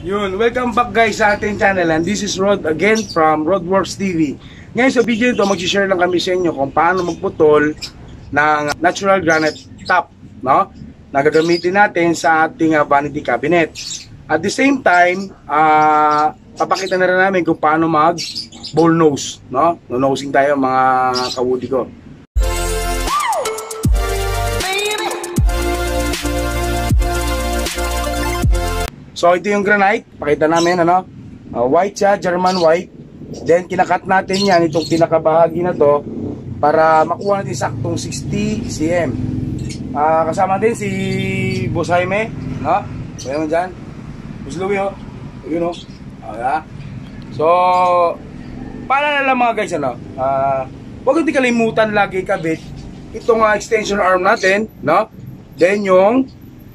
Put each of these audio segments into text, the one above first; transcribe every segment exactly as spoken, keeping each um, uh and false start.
Yun, welcome back guys sa ating channel, and this is Rod again from Rodworks T V. Ngayon sa video nito, mag-share lang kami sa inyo kung paano magputol ng natural granite top, no? Na gagamitin natin sa ating uh, vanity cabinet. At the same time, uh, papakita na rin namin kung paano mag bowl nose, no? No-nosing tayo mga kawudi ko. So ito yung granite, pakita namin ano, uh, white siya, German white. Then kinakat natin yan, itong pinakabahagi na to, para makuha natin saktong sixty centimeters. Uh, kasama din si Boss Jaime, no? Kaya mo dyan, Boss Louie, oh. Yun, oh. Okay. So, paalala lang mga guys, ano, uh, huwag hindi kalimutan lagi kabit itong uh, extension arm natin, no? Then yung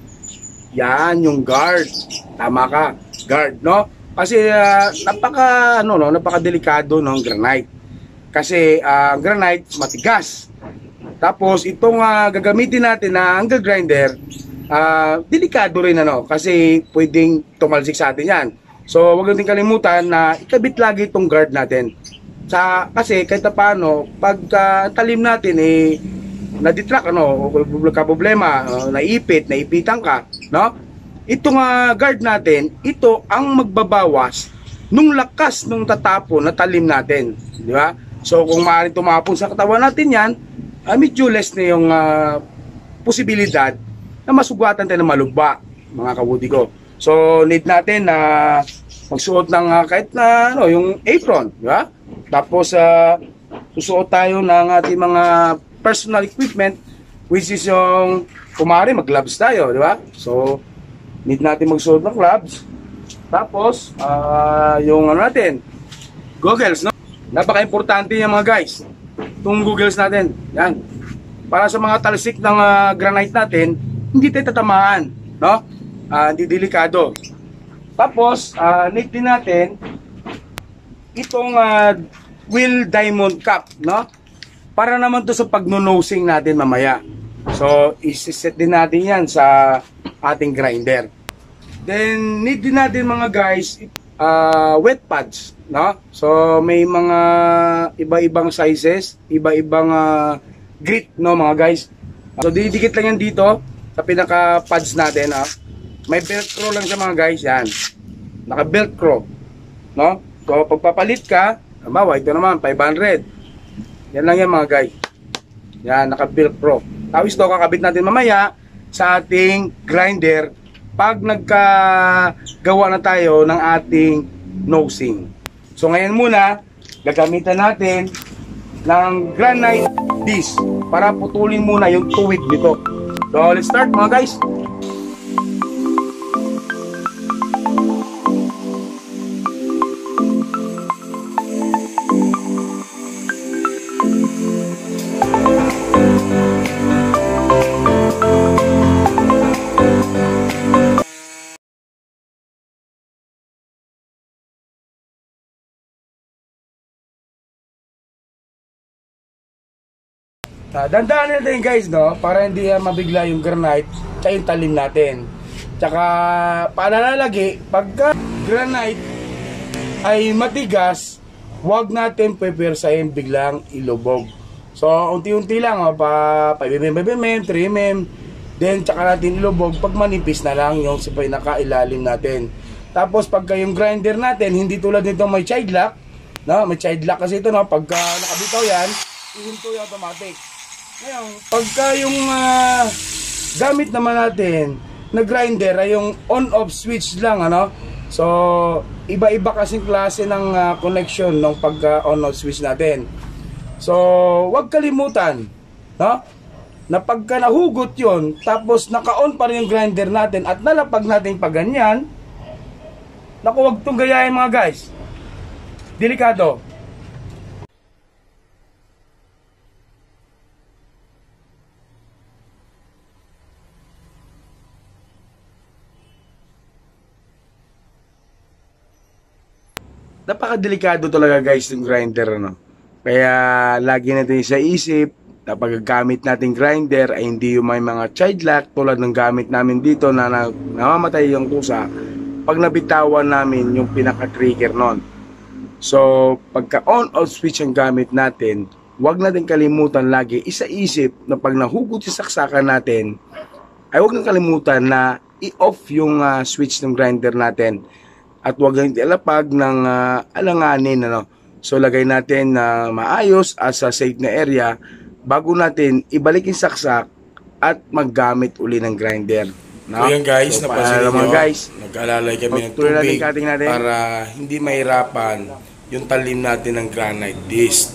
yan, yung guard. Tama ka, guard, no? Kasi uh, napaka ano no, napakadelikado ng granite. Kasi ang uh, granite matigas. Tapos itong uh, gagamitin natin na angle grinder, uh, delikado rin ano kasi pwedeng tumalsik sa atin 'yan. So, wag natin kalimutan na ikabit lagi itong guard natin. Sa kasi kahit paano, pag uh, talim natin eh na-detract ano, ka problema, uh, naipit, naipitan ka, no? Itong uh, guard natin, ito ang magbabawas nung lakas nung tatapon na talim natin, di ba? So kung maaaring tumapon sa katawan natin yan, uh, medyo less na yung uh, posibilidad na masugatan tayo ng malugba, mga kawudi ko. So need natin na uh, magsuot ng uh, kahit na ano, yung apron, di ba? Tapos uh, susuot tayo ng ating mga personal equipment, which is yung kumari mag-gloves tayo, di ba? So need natin magsuot ng gloves. Tapos uh, yung ano natin, goggles, no? Napaka-importante yan mga guys, itong goggles natin, yan, para sa mga talsik ng uh, granite natin, hindi tayo tatamaan, no? Uh, hindi delikado. Tapos uh, need din natin itong uh, wheel diamond cap, no? Para naman to sa pagno-nosing natin mamaya. So, isi-set din natin yan sa ating grinder. Then, need din natin mga guys, uh, wet pads, no? So, may mga iba-ibang sizes, iba-ibang uh, grit, no mga guys? So, didikit lang yan dito sa pinaka-pads natin, ha? May velcro lang siya mga guys, yan. Naka-velcro, no? So, pagpapalit ka, halimbawa, ito naman, five hundred. Yan lang yan mga guys. Yan, naka-velcro. Tapos ito, kakabit natin mamaya sa ating grinder pag nagkagawa na tayo ng ating nosing. So ngayon muna, gagamitan natin ng granite disc para putulin muna yung tuwid nito. So let's start mga guys. Uh, Dandaan natin guys, no, para hindi uh, mabigla yung granite tsaka yung talim natin. Tsaka paalala lagi, pagka granite ay matigas, huwag natin pepwersahin biglang ilubog. So unti-unti lang, oh, pa five millimeters, three millimeters, then tsaka natin ilubog pag manipis na lang yung sa pinakailalim natin. Tapos pagka yung grinder natin hindi tulad nito may child lock, no, may child lock kasi ito, no, pagka nakabitaw yan, ihinto yung automatic. Ngayon, pagka yung uh, gamit naman natin na grinder ay yung on-off switch lang, ano? So, iba-iba kasing klase ng uh, connection ng pagka on-off switch natin. So, wag kalimutan, no? Na pagka nahugot yon, tapos naka-on pa rin yung grinder natin at nalapag natin pa ganyan, naku, wag itong gayahin mga guys. Delikado. Napakadelikado talaga guys yung grinder, no? Kaya lagi natin sa isip na paggamit natin grinder ay hindi yung may mga child lock tulad ng gamit namin dito na, na namamatay yung kusa. pag nabitawan namin yung pinaka-trigger nun. So, pagka on-off switch ang gamit natin, huwag natin kalimutan lagi, isa-isip na pag nahugot yung saksakan natin, ay huwag nang kalimutan na i-off yung uh, switch ng grinder natin. At huwag nang ialapag ng uh, alanganin. Ano? So, lagay natin na uh, maayos as a safe na area bago natin ibalik yung saksak at maggamit uli ng grinder. No? So yan guys, so, napansin nyo, guys, nag-alalay kami ng tubig para hindi mahirapan yung talim natin ng granite disc.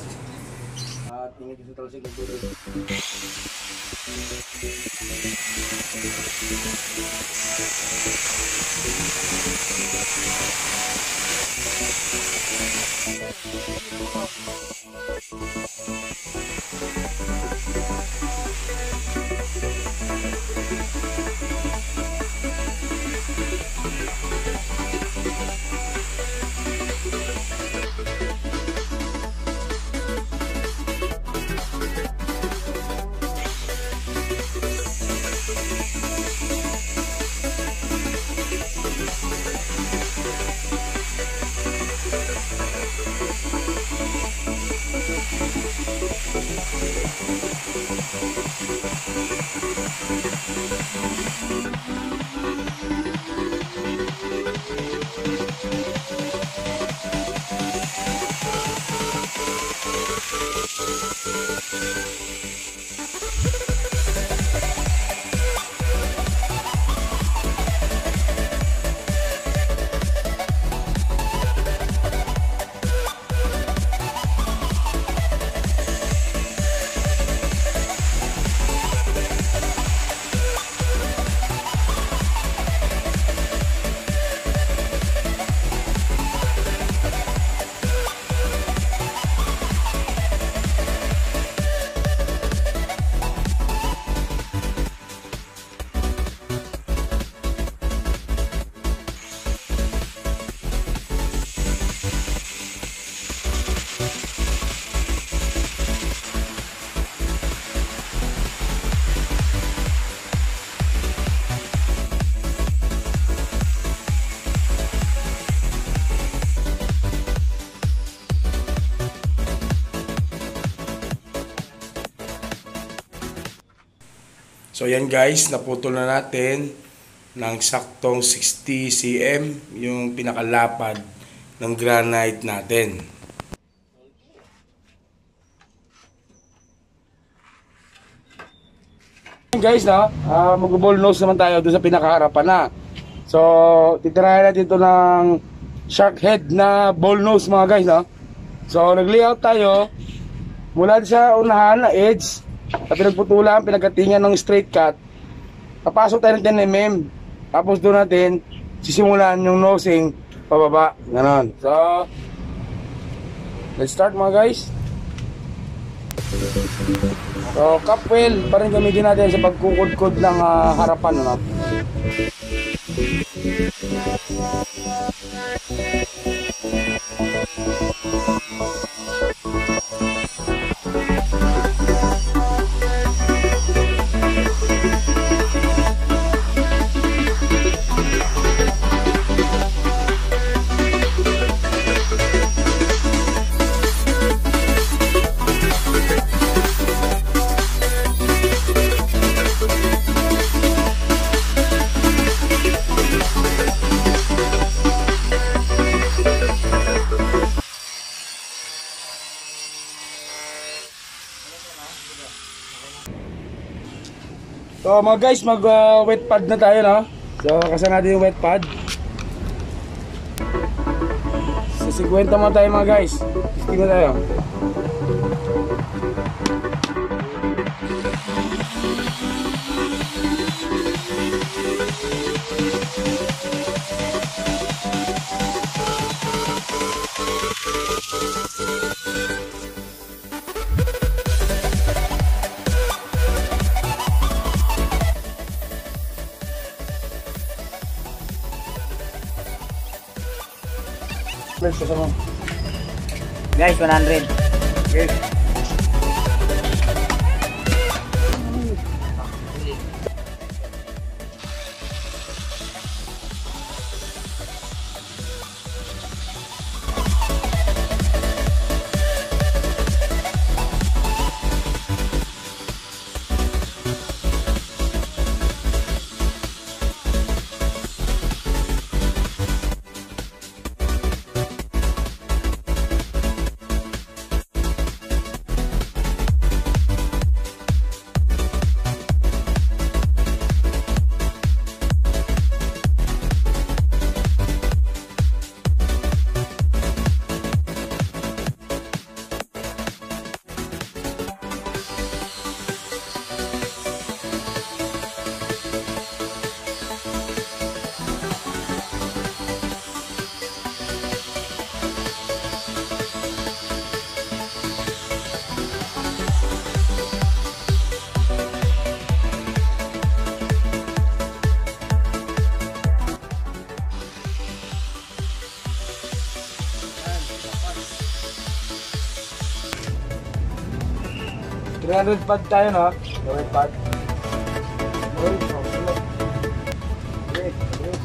So yan guys, naputol na natin ng saktong sixty centimeters yung pinakalapad ng granite natin. Guys, no? Uh, mag-ball nose naman tayo doon sa pinakaharapan na. So, titirayan natin ito ng shark head na ball nose mga guys, no? So, nag-layout tayo mula sa unahan na edge na pinagputulan, pinagkatingan ng straight cut. Papasok tayo ng ten millimeters. Tapos doon natin sisimulan yung nosing pababa. Ganon. So, let's start mga guys. So, cup wheel pa rin gamitin natin sa pagkukod-kod ng uh, harapan. Ano? So mga guys, mag uh, wet pad na tayo, no? So kasan natin yung wet pad. Sa fifty mo tayo mga guys. fifty mo tayo. Guys, one hundred. Okay. three hundred pad tayo, no? Lower pad. Uy, sunod. Break, break.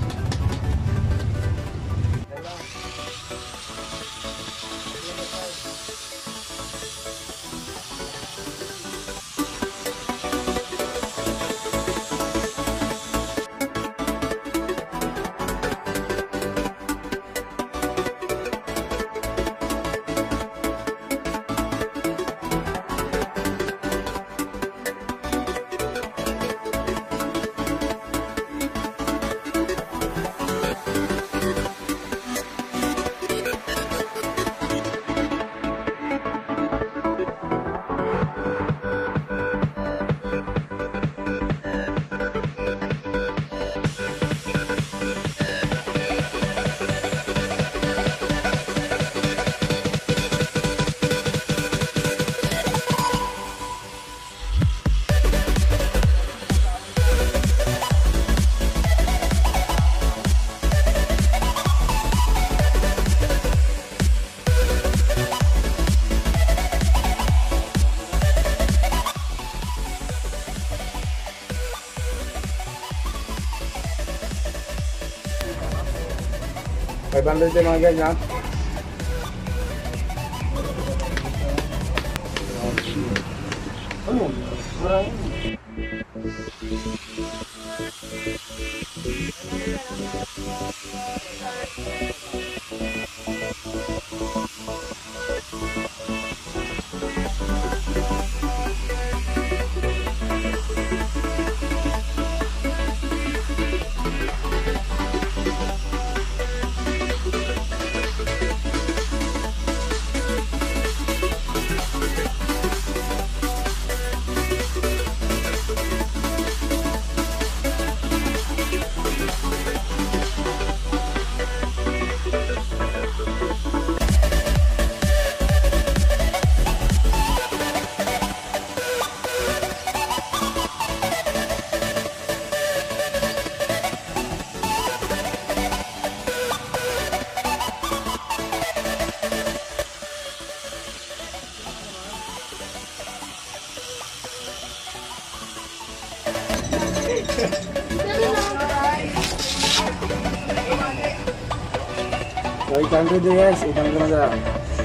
five hundred yung mga ganyan. Ano? Marami. So, eight hundred yes, eight hundred na lang.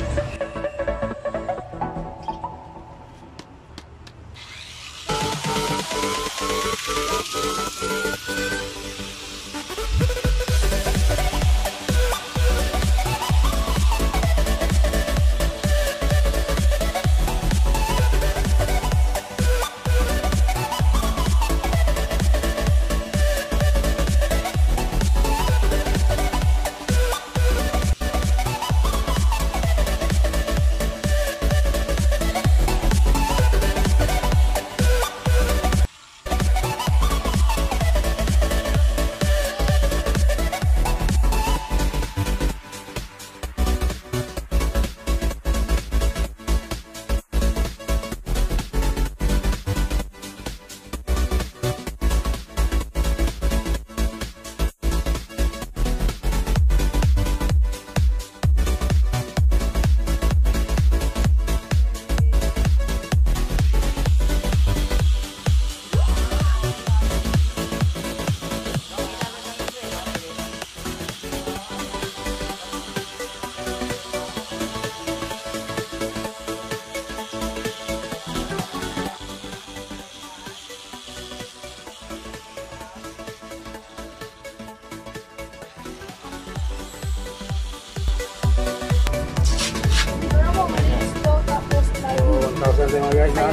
one thousand mga guys, ha?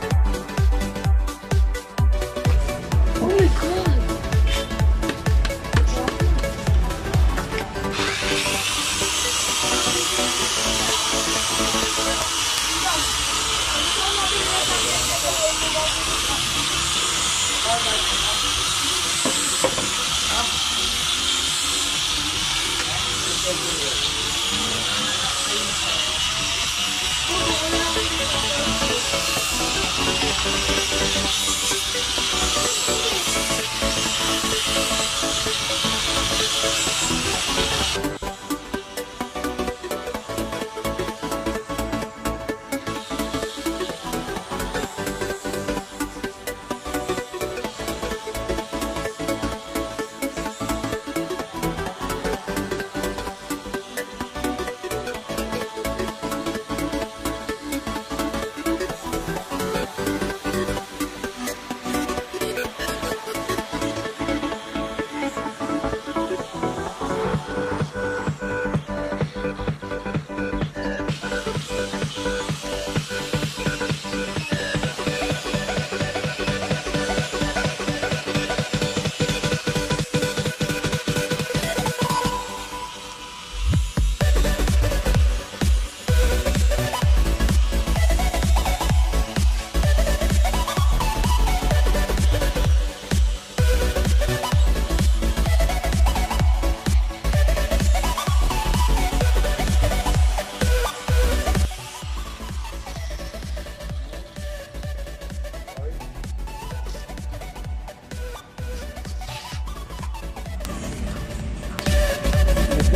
Oh my God!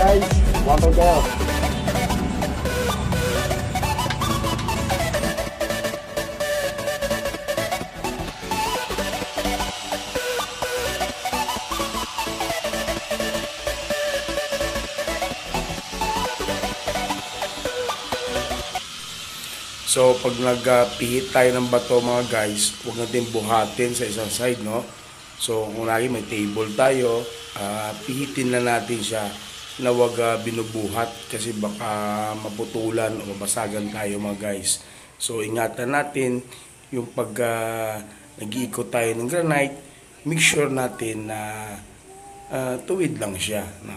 guys. Water kayo. So, pag nagpihit tayo ng bato mga guys, huwag natin buhatin sa isang side, no? So, kung lagi may table tayo, uh, pihitin na natin siya na huwag uh, binubuhat kasi baka maputulan o mabasagan tayo mga guys. So, ingatan natin yung pag uh, nag-iikot tayo ng granite, make sure natin na uh, tuwid lang siya. No?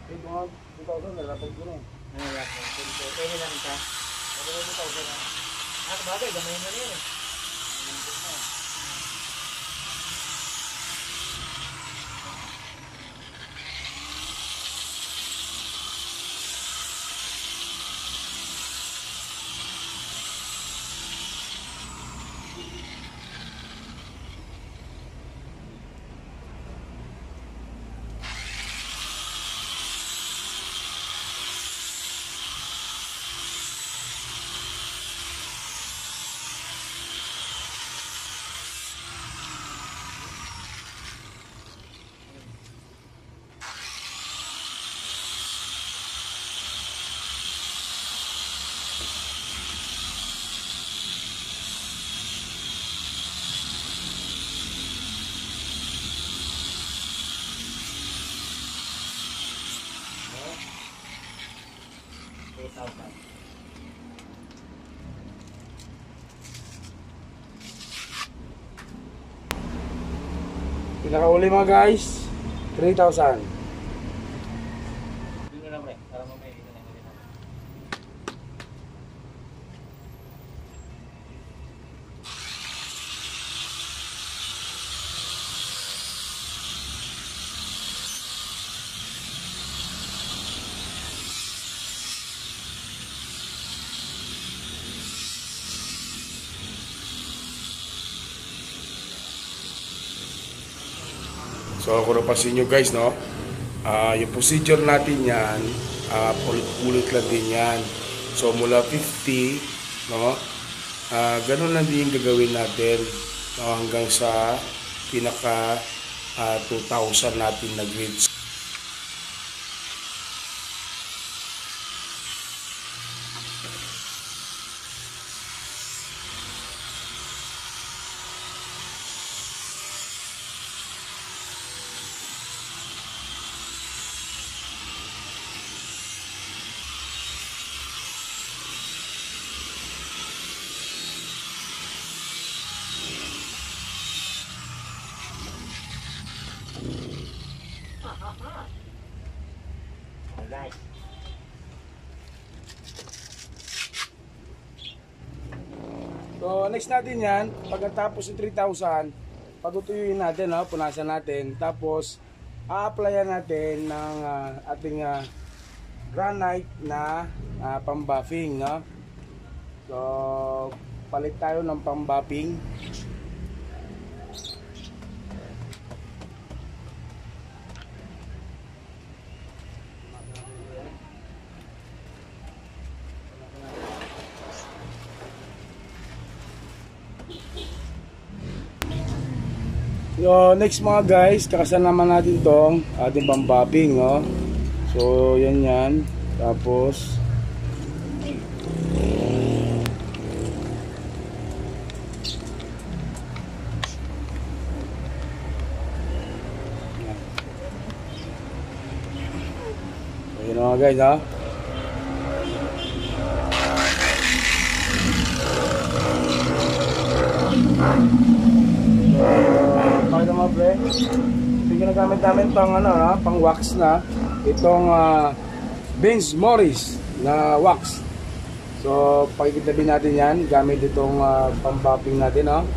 Ito nga, two thousand, nalapag ko na. Ano lang, pwede lang ito. Pwede lang ito. Ah, bagay, gamayin na rin eh. two thousand. Pinakauli mga guys, three thousand. Dito na pre, para mamaya dito na yung natin. So kung napansin nyo guys, no, uh, yung procedure natin yan, uh, ulit-ulit lang din yan. So mula fifty, no, uh, ganun lang din yung gagawin natin, no, hanggang sa pinaka uh, two thousand natin na grids. Alright. So next natin yan, pagkatapos yung three thousand, patutuyuin natin, no? Punasan natin, tapos a-applyan natin ng uh, ating uh, granite na uh, pambuffing, no? So palit tayo ng pambuffing. So next mga guys, kakasan naman natin tong ating pambuffing, no? So yan yan. Tapos so yun mga guys, ha? Pakita mo pre, ito yung ginagamit namin pang, ano, no? Pang wax na itong uh, Benz Morris na wax. So pakikitabi natin yan gamit itong uh, pambuffing natin, no?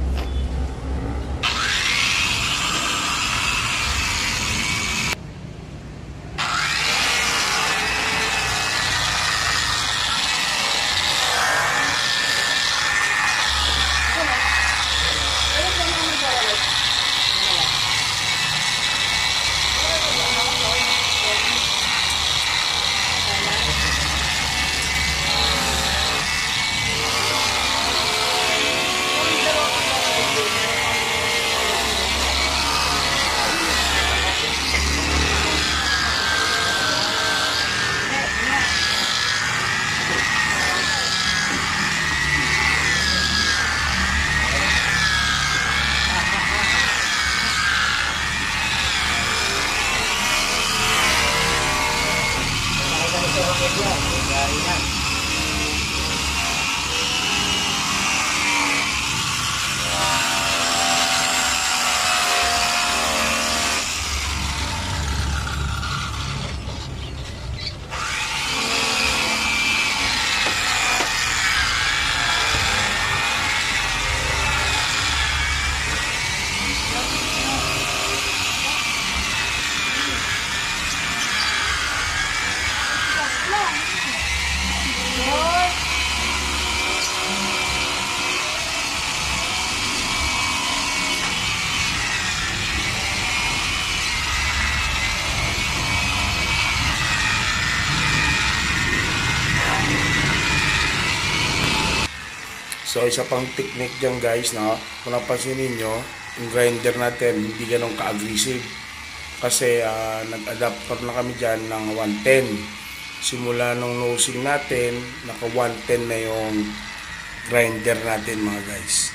So isa pang technique dyan guys, no? Kung napansin ninyo, yung grinder natin hindi ganun ka-aggressive. Kasi uh, nag-adapt na kami dyan ng one ten. Simula nung nosing natin, naka one ten na yung grinder natin mga guys.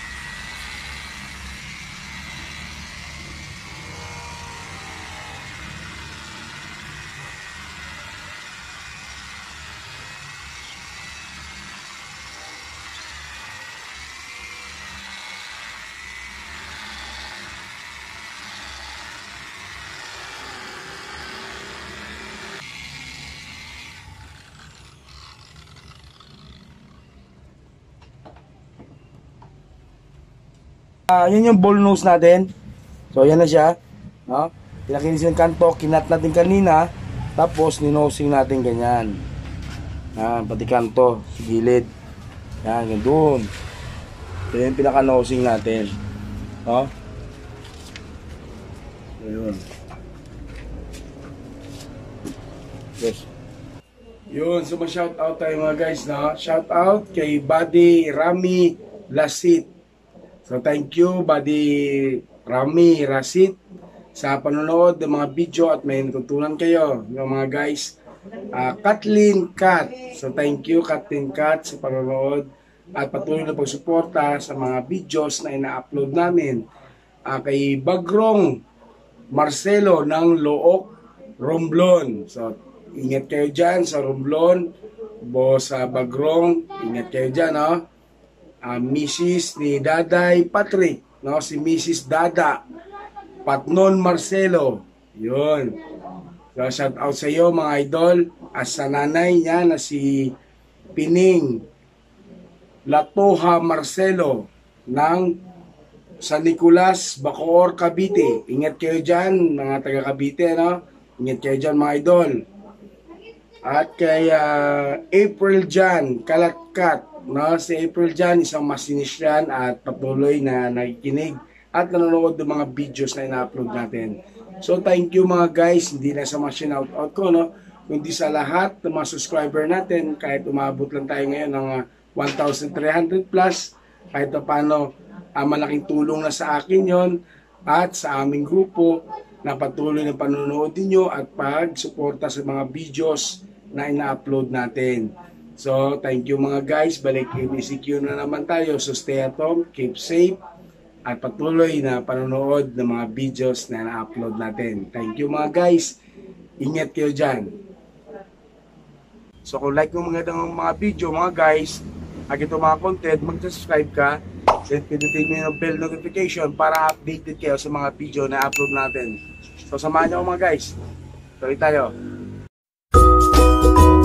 Uh, yun yung ball nose natin. So yan na siya, no? Pinakinis yung kanto, kinat natin kanina, tapos ninosing natin ganyan. Yan, pati kanto sa gilid. Yan, yan doon. So yan yung pinaka-nosing natin, no? Ayun. Yes. Yun, so ma-shout out tayo mga guys, no? Shout out kay Buddy Rami Lasit. So thank you Buddy Rami Rasit sa panonood ng mga video at may natutunan kayo ng mga guys. uh, Kathleen Kat, so thank you Kathleen Kat sa panonood at patuloy na pagsuporta sa mga videos na ina-upload namin. uh, Kay Bagrong Marcelo ng Look, Romblon, so ingat kayo dyan sa Romblon, boss sa uh, Bagrong, ingat kayo dyan, no? Uh, Missus ni Daday Patrick, no? Si Missus Dada Patnon Marcelo, yun. So, shout out sa iyo mga idol. At sa nanay niya na si Pining Latoha Marcelo ng San Nicolas, Bacoor, Cavite. Ingat kayo dyan mga taga Cavite, no? Ingat kayo dyan mga idol. At kay uh, April Jan Kalatkat, no? Si April Jan, isang masinis yan at patuloy na nakikinig at nanonood ng mga videos na ina-upload natin. So thank you mga guys, hindi na sa mga shoutout ko, no? Kundi sa lahat ng mga subscriber natin, kahit umabot lang tayo ngayon ng uh, one thousand three hundred plus, kahit na paano, uh, malaking tulong na sa akin yon at sa aming grupo na patuloy na panonood ninyo at pag-suporta sa mga videos na ina-upload natin. So, thank you mga guys. Balik A B C Q na naman tayo. So, stay at home, keep safe, at patuloy na panonood ng mga videos na na-upload natin. Thank you mga guys. Ingat kayo dyan. So, kung like mo mga mga video mga guys, at ito mga content, mag-subscribe ka, then pindutin mo yung bell notification para updated kayo sa mga video na upload natin. So, samahan nyo mga guys. Tuloy tayo.